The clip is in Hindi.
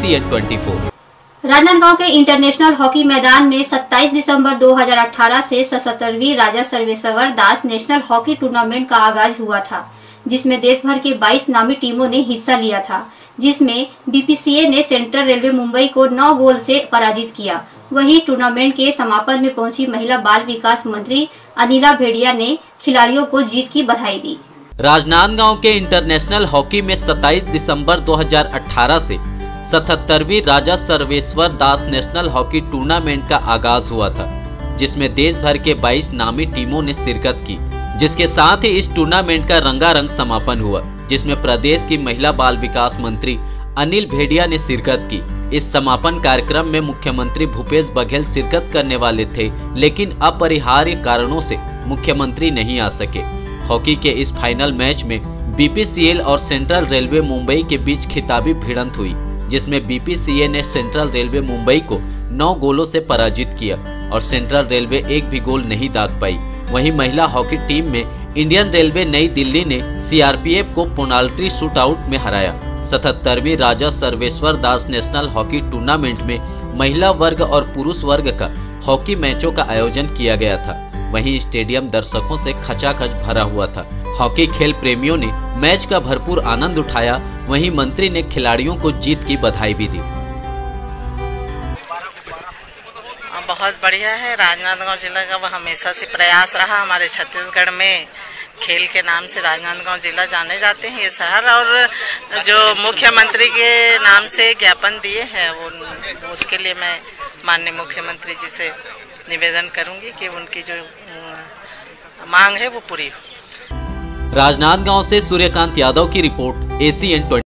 ACN 24। राजनांदगांव के इंटरनेशनल हॉकी मैदान में 27 दिसंबर 2018 से 77वीं Raja Sarveshwar Das national hockey tournament का आगाज हुआ था, जिसमें देश भर के 22 नामी टीमों ने हिस्सा लिया था, जिसमें BPCA ने सेंट्रल रेलवे मुंबई को 9 गोल से पराजित किया। वहीं टूर्नामेंट के समापन में पहुंची महिला बाल विकास मंत्री अनिला भेड़िया ने खिलाड़ियों को जीत की बधाई दी। राजनांदगांव के इंटरनेशनल हॉकी में 27 दिसंबर 2018 से 77वीं Raja Sarveshwar Das national hockey tournament का आगाज हुआ था, जिसमें देश भर के 22 नामी टीमों ने शिरकत की, जिसके साथ ही इस टूर्नामेंट का रंगारंग समापन हुआ, जिसमें प्रदेश की महिला बाल विकास मंत्री अनिल भेड़िया ने शिरकत की। इस समापन कार्यक्रम में मुख्यमंत्री भूपेश बघेल शिरकत करने वाले थे, लेकिन अपरिहार्य कारणों से मुख्यमंत्री नहीं आ सके। हॉकी के इस फाइनल मैच में BPCL और सेंट्रल रेलवे मुंबई के बीच खिताबी भिड़ंत हुई, जिसमें BPCA ने सेंट्रल रेलवे मुंबई को 9 गोलों से पराजित किया और सेंट्रल रेलवे एक भी गोल नहीं दाग पाई। वहीं महिला हॉकी टीम में इंडियन रेलवे नई दिल्ली ने CRPF को पेनाल्टी शूटआउट में हराया। 77वीं Raja Sarveshwar Das national hockey tournament में महिला वर्ग और पुरुष वर्ग का हॉकी मैचों का आयोजन किया गया था। वहीं स्टेडियम दर्शकों से खचाखच भरा हुआ था। हॉकी खेल प्रेमियों ने मैच का भरपूर आनंद उठाया। वहीं मंत्री ने खिलाड़ियों को जीत की बधाई भी दी। बहुत बढ़िया है। राजनांदगांव जिला का वह हमेशा से प्रयास रहा। हमारे छत्तीसगढ़ में खेल के नाम से राजनांदगांव जिला जाने जाते हैं ये शहर, और जो मुख्यमंत्री के नाम से ज्ञापन दिए हैं वो उसके लिए मैं माननीय मुख्यमंत्री जी से निवेदन करूंगी कि उनकी जो मांग है वो पूरी हो। राजनांदगांव से सूर्यकांत यादव की रिपोर्ट ACN 24।